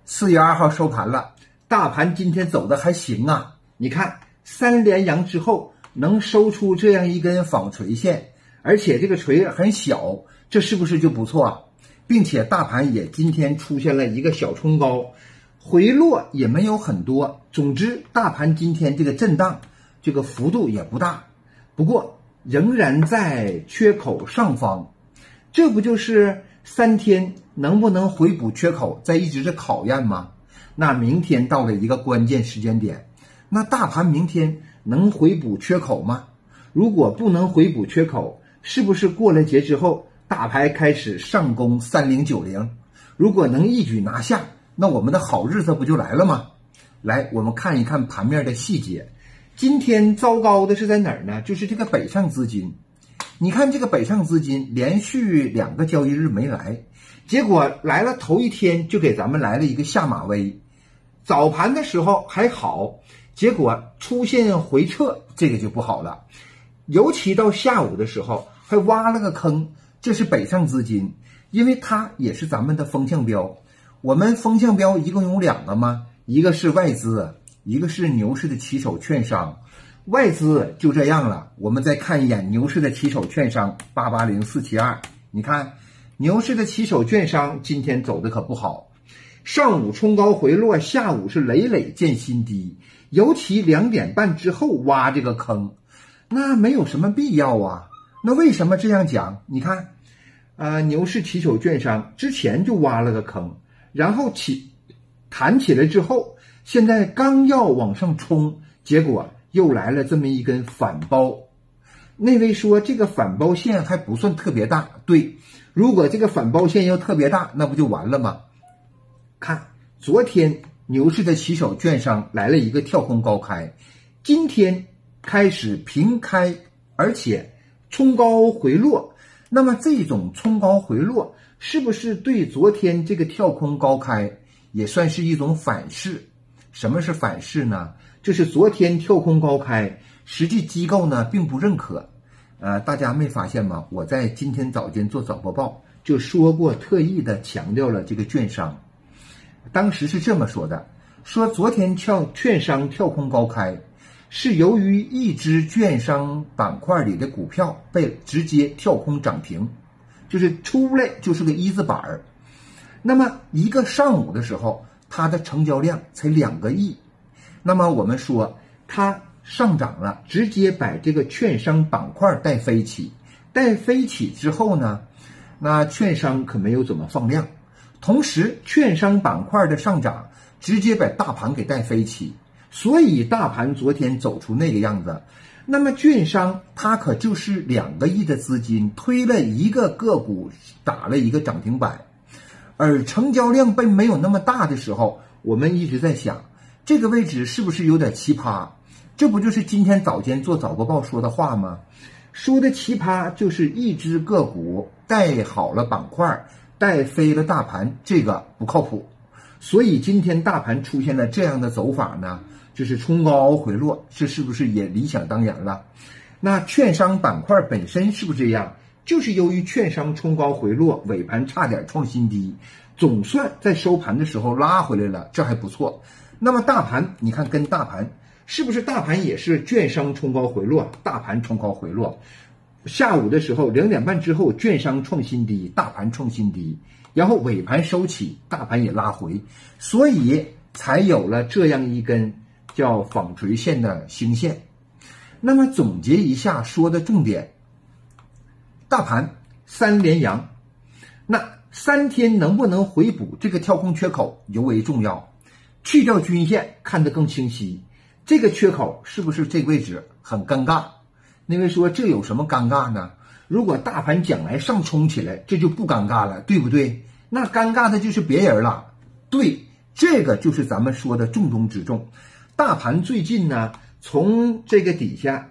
4月2号收盘了，大盘今天走的还行啊。你看3连阳之后能收出这样一根纺锤线，而且这个锤很小，这是不是就不错啊？并且大盘也今天出现了一个小冲高，回落也没有很多。总之大盘今天这个震荡这个幅度也不大，不过仍然在缺口上方，这不就是3天能不能回补缺口在一直是考验吗？那明天到了一个关键时间点，那大盘明天能回补缺口吗？如果不能回补缺口，是不是过了节之后大盘开始上攻3090？如果能一举拿下，那我们的好日子不就来了吗？来，我们看一看盘面的细节。今天糟糕的是在哪儿呢？就是这个北上资金。你看这个北上资金连续2个交易日没来，结果来了头一天就给咱们来了一个下马威。早盘的时候还好，结果出现回撤，这个就不好了。尤其到下午的时候还挖了个坑，这是北上资金，因为它也是咱们的风向标。我们风向标一共有2个嘛，一个是外资，一个是牛市的旗手券商。外资就这样了，我们再看一眼牛市的旗手券商880472，你看牛市的旗手券商今天走的可不好，上午冲高回落，下午是累累见新低，尤其2点半之后挖这个坑，那没有什么必要啊。那为什么这样讲？你看牛市旗手券商之前就挖了个坑，然后弹起来之后，现在刚要往上冲，结果又来了这么一根反包。那位说这个反包线还不算特别大，对，如果这个反包线要特别大，那不就完了吗？看昨天牛市的旗手券商来了一个跳空高开，今天开始平开，而且冲高回落。那么这种冲高回落是不是对昨天这个跳空高开也算是一种反噬？什么是反噬呢？就是昨天跳空高开，实际机构呢并不认可。大家没发现吗？我在今天早间做早播报就说过，特意的强调了这个券商。当时是这么说的，说昨天券商跳空高开，是由于一只券商板块里的股票被直接跳空涨停，就是出来就是个一字板。那么一个上午的时候，它的成交量才2个亿。那么我们说它上涨了，直接把这个券商板块带飞起，带飞起之后呢，那券商可没有怎么放量，同时券商板块的上涨直接把大盘给带飞起，所以大盘昨天走出那个样子。那么券商它可就是2个亿的资金推了一个个股打了一个涨停板，而成交量并没有那么大的时候，我们一直在想这个位置是不是有点奇葩？这不就是今天早间做早播报说的话吗？说的奇葩就是一只个股带好了板块，带飞了大盘，这个不靠谱。所以今天大盘出现了这样的走法呢，就是冲高回落，这是不是也理想当然了？那券商板块本身是不是这样？就是由于券商冲高回落，尾盘差点创新低，总算在收盘的时候拉回来了，这还不错。那么大盘，你看跟大盘是不是大盘也是券商冲高回落，大盘冲高回落，下午的时候2点半之后券商创新低，大盘创新低，然后尾盘收起，大盘也拉回，所以才有了这样一根叫纺锤线的星线。那么总结一下说的重点，大盘3连阳，那3天能不能回补这个跳空缺口尤为重要。去掉均线看得更清晰，这个缺口是不是这个位置很尴尬？那位说这有什么尴尬呢？如果大盘将来上冲起来，这就不尴尬了，对不对？那尴尬的就是别人了。对，这个就是咱们说的重中之重。大盘最近呢，从这个底下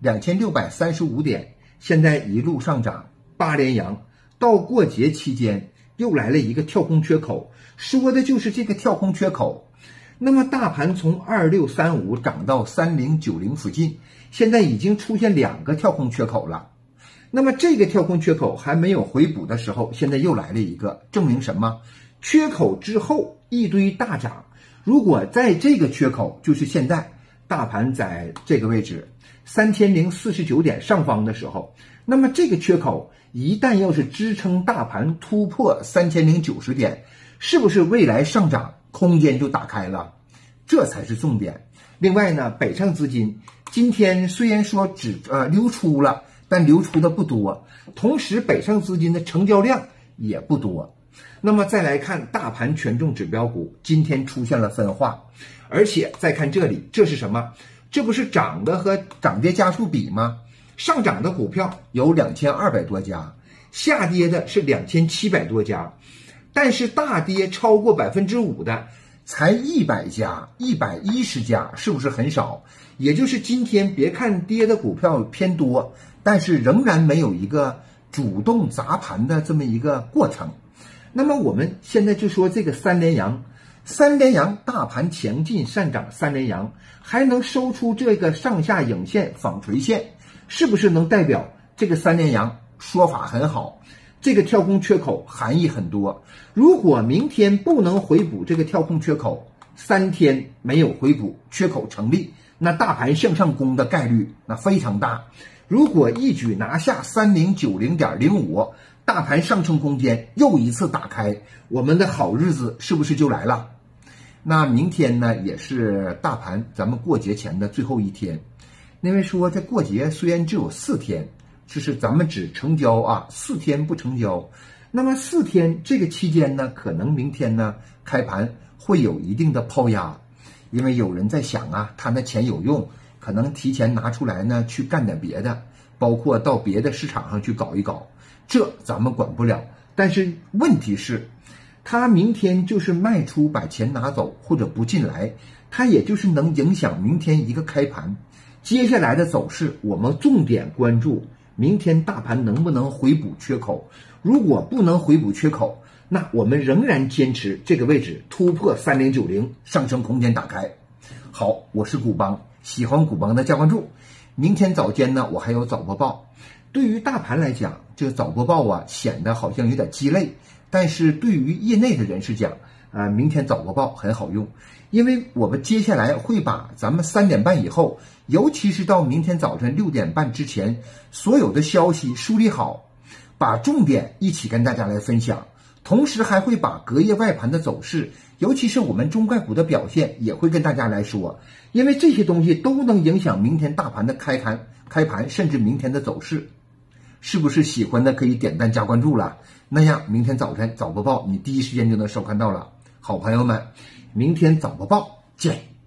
2635点，现在一路上涨8连阳，到过节期间又来了一个跳空缺口，说的就是这个跳空缺口。那么大盘从2635涨到3090附近，现在已经出现2个跳空缺口了。那么这个跳空缺口还没有回补的时候，现在又来了一个，证明什么？ 缺口之后一堆大涨，如果在这个缺口，就是现在大盘在这个位置3049点上方的时候，那么这个缺口一旦要是支撑大盘突破3090点，是不是未来上涨空间就打开了？这才是重点。另外呢，北上资金今天虽然说只流出了，但流出的不多，同时北上资金的成交量也不多。那么再来看大盘权重指标股，今天出现了分化，而且再看这里，这是什么？这不是涨的和涨跌家数比吗？上涨的股票有2200多家，下跌的是2700多家，但是大跌超过5%的才100家、110家，是不是很少？也就是今天别看跌的股票偏多，但是仍然没有一个主动砸盘的这么一个过程。那么我们现在就说这个三连阳，大盘强劲上涨三连阳，还能收出这个上下影线纺锤线，是不是能代表这个三连阳说法很好？这个跳空缺口含义很多。如果明天不能回补这个跳空缺口，3天没有回补，缺口成立，那大盘向上攻的概率那非常大。如果一举拿下3090.05，大盘上升空间又一次打开，我们的好日子是不是就来了？那明天呢，也是大盘咱们过节前的最后一天。因为说这过节虽然只有4天，这是咱们只成交4天不成交。那么4天这个期间呢，可能明天呢开盘会有一定的抛压，因为有人在想他那钱有用，可能提前拿出来呢去干点别的，包括到别的市场上去搞一搞。这咱们管不了，但是问题是，他明天就是卖出把钱拿走或者不进来，他也就是能影响明天一个开盘。接下来的走势，我们重点关注明天大盘能不能回补缺口。如果不能回补缺口，那我们仍然坚持这个位置突破3090，上升空间打开。好，我是古邦，喜欢古邦的加关注。明天早间呢，我还有早播报。对于大盘来讲，这个早播报显得好像有点鸡肋，但是对于业内的人士讲，明天早播报很好用，因为我们接下来会把咱们3点半以后，尤其是到明天早晨6点半之前，所有的消息梳理好，把重点一起跟大家来分享，同时还会把隔夜外盘的走势，尤其是我们中概股的表现，也会跟大家来说，因为这些东西都能影响明天大盘的开盘，甚至明天的走势。是不是喜欢的可以点赞加关注了？那样明天早晨早播报你第一时间就能收看到了。好朋友们，明天早播报见。